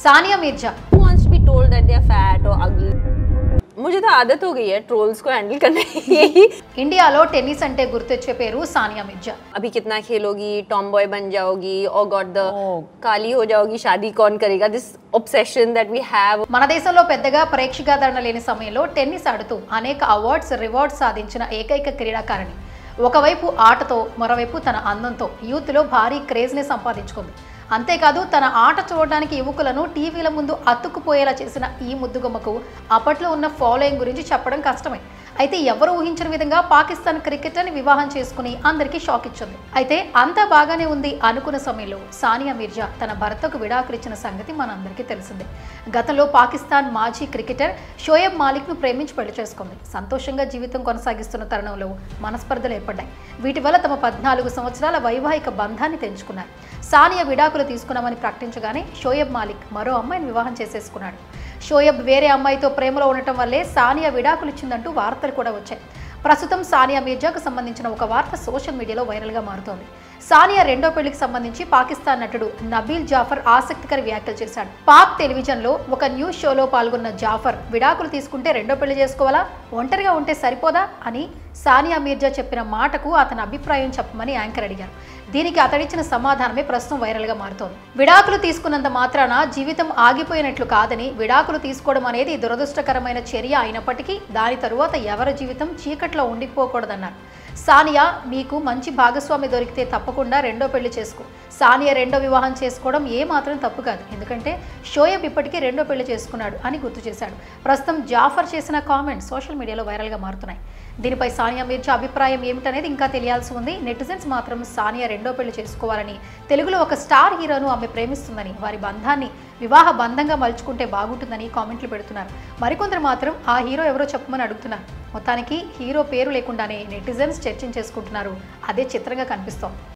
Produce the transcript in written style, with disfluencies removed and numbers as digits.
Sania Mirza wants to be told that they are fat or ugly. मुझे तो आदत हो गई है ट्रोल्स को हैंडल करने की। ఇండియాలో టెన్నిస్ అంటే గుర్తొచ్చే పేరు సానియా మిర్జా। अभी कितना खेलोगी, टॉम बॉय बन जाओगी, और गॉड द काली हो जाओगी, शादी कौन करेगा, this obsession that we have। మన దేశంలో పెద్దగా ప్రేక్షకాదరణ లేని సమయంలో టెన్నిస్ ఆడుతూ అనేక అవార్డ్స్ రివార్డ్స్ సాధించిన ఏకైక క్రీడాకారిణి। ఒకవైపు ఆటతో మరోవైపు తన అందంతో యూత్లో భారీ క్రేజ్ని సంపాదించుకుంది। అంతేకాదు తన ఆట చూడడానికి యువకులను టీవీల ముందు అతుక్కుపోయేలా చేసిన ఈ ముద్దుగుమ్మకు అప్పట్లో ఉన్న ఫాలోయింగ్ గురించి చెప్పడం కష్టమే। అయితే ఎవరు ఊహించిన విధంగా పాకిస్తాన్ క్రికెటర్ని వివాహం చేసుకుని అందరికీ షాక్ ఇచ్చింది। అయితే అంతా బాగానే ఉంది అనుకున్న సమయంలో సానియా మిర్జా తన భర్తకు విడాకులిచ్చిన సంగతి మనందరికీ తెలిసిందే। గతంలో పాకిస్తాన్ మాజీ క్రికెటర్ షోయబ్ మాలిక్ను ప్రేమించి పెళ్లి చేసుకుంది। సంతోషంగా జీవితం కొనసాగిస్తున్న తరుణంలో మనస్పర్ధలు ఏర్పడ్డాయి। వీటి వల్ల తమ 14 సంవత్సరాల వైవాహిక బంధాన్ని తెంచుకున్నారు। సానియా విడాకులు తీసుకున్నామని ప్రకటించగానే షోయబ్ మాలిక్ మరో అమ్మాయిని వివాహం చేసేసుకున్నాడు। షోయబ్ వేరే అమ్మాయితో ప్రేమలో ఉండటం వల్లే సానియా విడాకులు ఇచ్చిందంటూ వార్తలు కూడా వచ్చాయి। ప్రస్తుతం సానియా మిర్జాకు సంబంధించిన ఒక వార్త సోషల్ మీడియాలో వైరల్గా మారుతోంది। సానియా రెండో పెళ్లికి సంబంధించి పాకిస్తాన్ నటుడు నబీల్ జాఫర్ ఆసక్తికర వ్యాఖ్యలు చేశాడు। పాక్ టెలివిజన్లో ఒక న్యూస్ షోలో పాల్గొన్న జాఫర్ విడాకులు తీసుకుంటే రెండో పెళ్లి చేసుకోవాలా, ఒంటరిగా ఉంటే సరిపోదా అని సానియా మిర్జా చెప్పిన మాటకు అతని అభిప్రాయం చెప్పమని యాంకర్ అడిగారు। దీనికి అతడిచ్చిన సమాధానమే ప్రస్తుతం వైరల్గా మారుతోంది। విడాకులు తీసుకున్నంత మాత్రాన జీవితం ఆగిపోయినట్లు కాదని, విడాకులు తీసుకోవడం అనేది దురదృష్టకరమైన చర్య అయినప్పటికీ దాని తరువాత ఎవరి జీవితం చీకట్లో ఉండిపోకూడదన్నారు। సానియా, మీకు మంచి భాగస్వామి దొరికితే తప్పకుండా రెండో పెళ్లి చేసుకో। సానియా రెండో వివాహం చేసుకోవడం ఏమాత్రం తప్పు కాదు, ఎందుకంటే షోయబ్ ఇప్పటికీ రెండో పెళ్లి చేసుకున్నాడు అని గుర్తు చేశాడు। ప్రస్తుతం జాఫర్ చేసిన కామెంట్స్ సోషల్ మీడియాలో వైరల్గా మారుతున్నాయి। దీనిపై సానియా మిర్జా అభిప్రాయం ఏమిటనేది ఇంకా తెలియాల్సి ఉంది। నెటిజన్స్ మాత్రం సానియా రెండో పెళ్లి చేసుకోవాలని, తెలుగులో ఒక స్టార్ హీరోను ఆమె ప్రేమిస్తుందని, వారి బంధాన్ని వివాహ బంధంగా మలుచుకుంటే బాగుంటుందని కామెంట్లు పెడుతున్నారు। మరికొందరు మాత్రం ఆ హీరో ఎవరో చెప్పమని అడుగుతున్నారు। మొత్తానికి హీరో పేరు లేకుండానే నెటిజన్స్ చర్చించేసుకుంటున్నారు। అదే చిత్రంగా కనిపిస్తోంది।